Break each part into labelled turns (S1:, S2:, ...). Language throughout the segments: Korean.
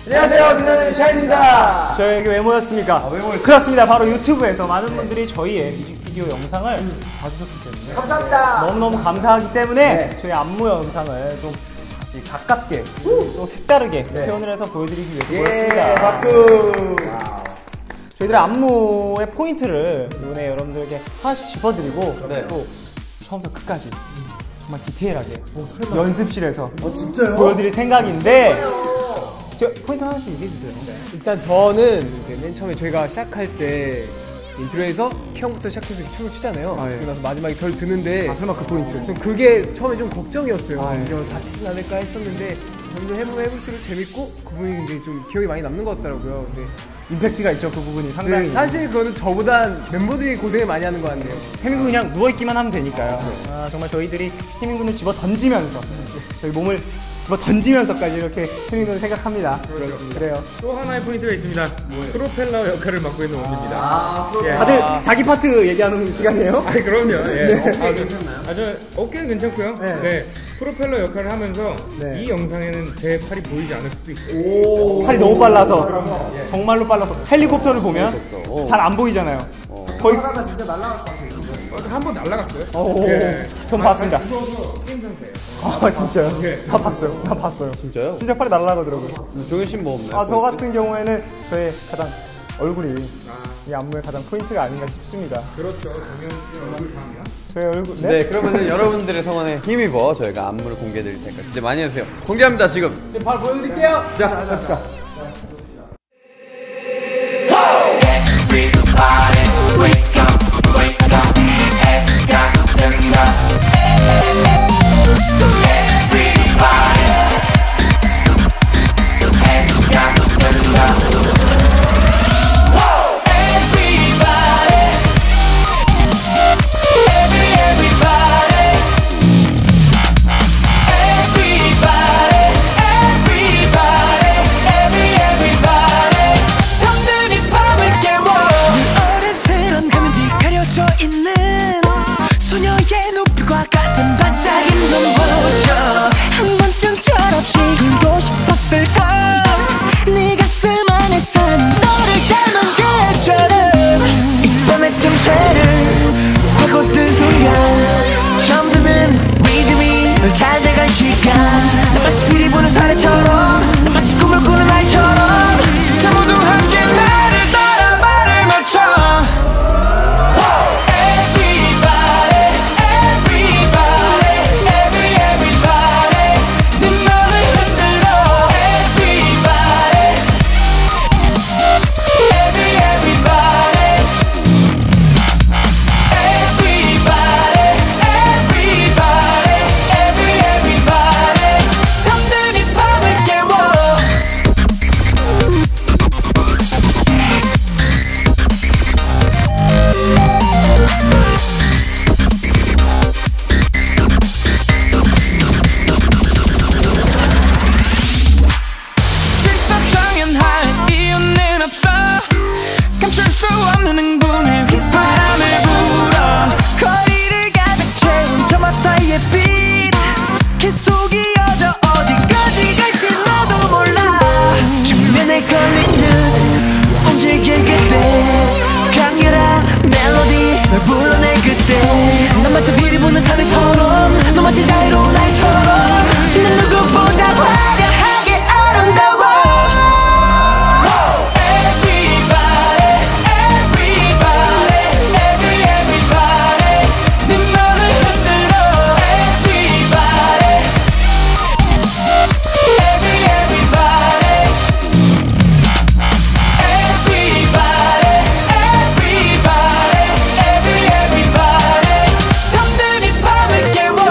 S1: 안녕하세요, 빛나는 샤인입니다.
S2: 저에게 왜 모였습니까? 그렇습니다. 바로 유튜브에서 많은 분들이 저희의 뮤직비디오 영상을 봐주셨기 때문에
S1: 감사합니다.
S2: 너무너무 감사하기 때문에 저희 안무 영상을 좀 다시 가깝게 또 색다르게 표현을 해서 보여드리기 위해서 모였습니다.
S1: 박수.
S2: 저희들의 안무의 포인트를 이번에 여러분들에게 하나씩 짚어드리고 또 처음부터 끝까지 정말 디테일하게 연습실에서
S1: 진짜요?
S2: 보여드릴 생각인데 포인트 하나씩 얘기해주세요.
S3: 일단 저는 이제 맨 처음에 저희가 시작할 때 인트로에서 형부터 시작해서 춤을 추잖아요. 그리고 나서 마지막에 저를 드는데
S2: 설마 그 포인트?
S3: 좀 그게 처음에 좀 걱정이었어요.
S2: 예.
S3: 다치진 않을까 했었는데 점점 해보면 해볼수록 재밌고 그 부분이 굉장히 좀 기억이 많이 남는 것 같더라고요. 근데
S2: 임팩트가 있죠. 그 부분이 상당히.
S3: 사실 그거는 저보다 멤버들이 고생을 많이 하는 것 같네요.
S2: 태민군 그냥 누워있기만 하면 되니까요. 정말 저희들이 태민군을 집어 던지면서 저희 몸을 집어 던지면서까지 이렇게 태민군을 생각합니다. 그래요.
S4: 또 하나의 포인트가 있습니다. 프로펠러 역할을 맡고 있는 원기입니다.
S2: 다들 자기 파트 얘기하는 시간이에요?
S4: 아, 그럼요. 예. 괜찮나요? 저 어깨는 괜찮고요. 네. 프로펠러 역할을 하면서 이 영상에는 제 팔이 보이지 않을 수도 있어요.
S2: 팔이 너무 빨라서 정말로 빨라서 헬리콥터를 보면 잘 안 보이잖아요. 거의
S1: 하나가 진짜 날아갈 것 같아요.
S4: 한번 날아갔어요.
S2: 전 봤습니다.
S4: 무서워서 게임 상태예요.
S2: 아 진짜요? 다 봤어요.
S5: 진짜요?
S2: 진짜 팔이 날아가더라고요.
S5: 종현 씨는 뭐 없나요?
S2: 저 같은 경우에는 저의 가장 얼굴이 이 안무의 가장 포인트가 아닌가 싶습니다.
S4: 그렇죠. 정현 씨 얼굴 강이요.
S2: 저의 얼굴
S5: 네, 그러면은 여러분들의 성원에 힘입어 저희가 안무를 공개해드릴 테니까 기대 많이 해주세요. 공개합니다 지금.
S3: 지금 바로 보여드릴게요.
S5: 자, 갑시다.
S6: 찾아간 시간 난 마치 피리 부는 사내처럼 난 마치 꿈을 꾸는 아이처럼 자 모두 함께 나를 따라 말을 맞춰 Everybody Everybody Everybody 내 맘을 흔들어 Everybody Everybody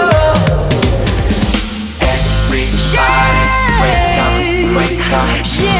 S6: Yeah.